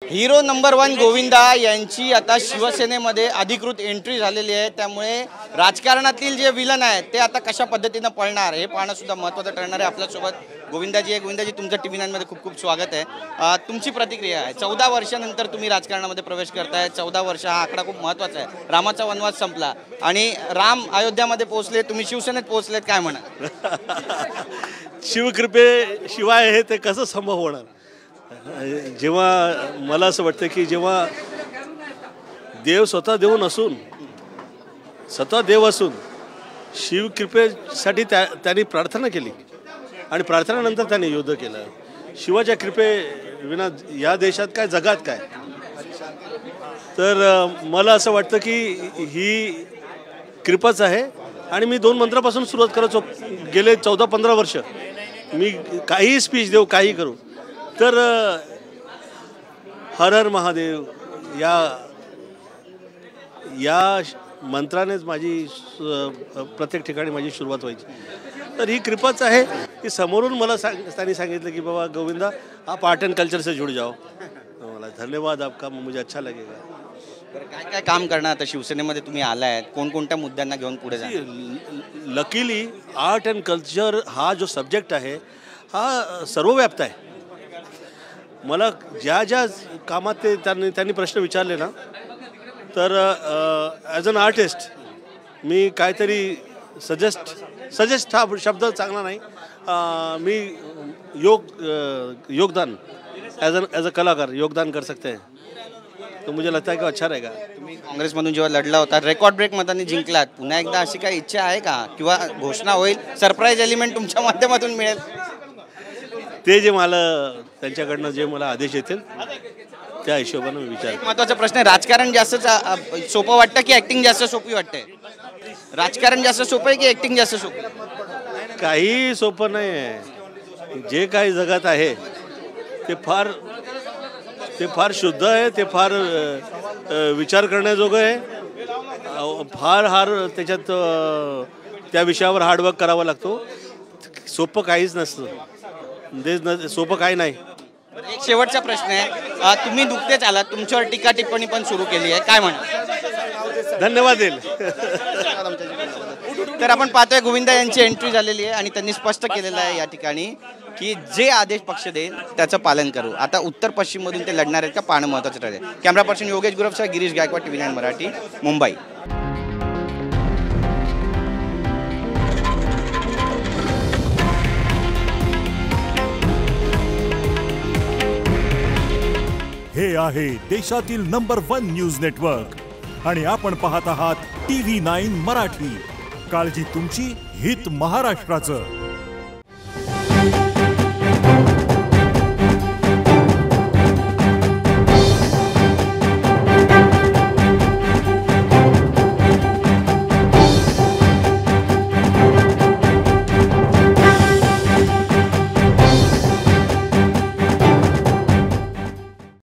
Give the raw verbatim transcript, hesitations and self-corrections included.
Hero number one Govinda यांची आता शिवसेनेमध्ये अधिकृत एंट्री झालेली आहे। त्यामुळे राजकारणातील जे विलन आहे ते आता कशा पद्धतीने पळणार हे पाहणं सुद्धा महत्त्वाचं ठरणार आहे। आपल्यासोबत गोविंदाजी आहे। गोविंदाजी, तुमचं टीव्ही नाईन मध्ये खूप खूप स्वागत आहे। तुमची प्रतिक्रिया आहे, चौदा वर्षानंतर तुम्ही राजकारणामध्ये प्रवेश करताय। चौदा वर्ष हा आकडा खूप महत्त्वाचा आहे। रामाचा वनवास संपला आणि राम अयोध्यामध्ये पोहोचले, तुम्ही शिवसेनेत पोहोचलेत, काय म्हणा? शिवकृपे शिवाय हे ते कसं संभव होणार? जेव्हा मला असं वाटतं की जेव्हा देव स्वतः देव नसून स्वतः देव असून शिवकृपेसाठी त्या त्यांनी प्रार्थना केली आणि प्रार्थनेनंतर त्यांनी युद्ध केलं। शिवाच्या कृपे विना या देशात काय, जगात काय? तर मला असं वाटतं की ही कृपाच आहे। आणि मी दोन मंत्रापासून सुरुवात करायचो, गेले चौदा पंधरा वर्ष मी काही स्पीच देऊ, काही करू, तर हर हर महादेव या या मंत्रानेच माझी प्रत्येक ठिकाणी माझी सुरुवात व्हायची। तर ही कृपाच आहे की समोरून मला सांग त्यांनी सांगितलं की बाबा गोविंदा आप आर्ट एंड कल्चर से जुड़ जाओ। मला धन्यवाद आपका, मुझे अच्छा लगेगा। काय काय काम करणार आता शिवसेनेमध्ये तुम्ही आलाय, कोणकोणत्या मुद्द्यांना घेऊन पुढे जाणार? लकीली आर्ट अँड कल्चर हा जो सब्जेक्ट आहे हा सर्वव्याप्त आहे। मला ज्या ज्या कामात ते त्यांनी त्यांनी प्रश्न विचारले ना, तर ॲज अन आर्टिस्ट मी काहीतरी सजेस्ट सजेस्ट हा शब्द चांगला नाही, मी योग योगदान ॲज अन ॲज अ कलाकार योगदान कर सकते हैं, तो मुझे लगता है कि अच्छा रहेगा। तुम्ही काँग्रेसमधून जेव्हा लढला होता, रेकॉर्ड ब्रेक मतांनी जिंकलात, पुन्हा एकदा अशी काही इच्छा आहे का किंवा घोषणा होईल, सरप्राईज एलिमेंट तुमच्या माध्यमातून मिळेल? ते जे मला त्यांच्याकडनं जे मला आदेश येतील त्या हिशोबाने मी विचार। महत्त्वाचा प्रश्न आहे, राजकारण जास्त सोपं वाटतं की ॲक्टिंग जास्त सोपी वाटते? राजकारण जास्त सोपं आहे की ॲक्टिंग जास्त सोपी? काही सोपं नाही आहे। जे काही जगात आहे ते फार ते फार शुद्ध आहे, ते फार विचार करण्याजोगं आहे। फार हार त्याच्यात त्या विषयावर हार्डवर्क करावा लागतो। सोपं काहीच नसतं, देश न सोपं काही नाही। एक शेवटचा प्रश्न आहे, तुम्ही नुकतेच आलात, तुमच्यावर टीका टिप्पणी पण सुरू केली आहे, काय म्हणा? धन्यवाद देईल। तर आपण पाहतोय गोविंदा यांची एंट्री झालेली आहे आणि त्यांनी स्पष्ट केलेलं आहे या ठिकाणी की जे आदेश पक्ष देईल त्याचं पालन करू। आता उत्तर पश्चिम मधून ते लढणार आहेत का पाहणं महत्त्वाचं ठरेल। कॅमेरा पर्सन योगेश गुरवसह गिरीश गायकवाड, टीव्ही नाईन मराठी, मुंबई। हे आहे देशातील नंबर वन न्यूज नेटवर्क आणि आपण पाहत आहात टीव्ही नाईन मराठी। काळजी तुमची, हित महाराष्ट्राचं।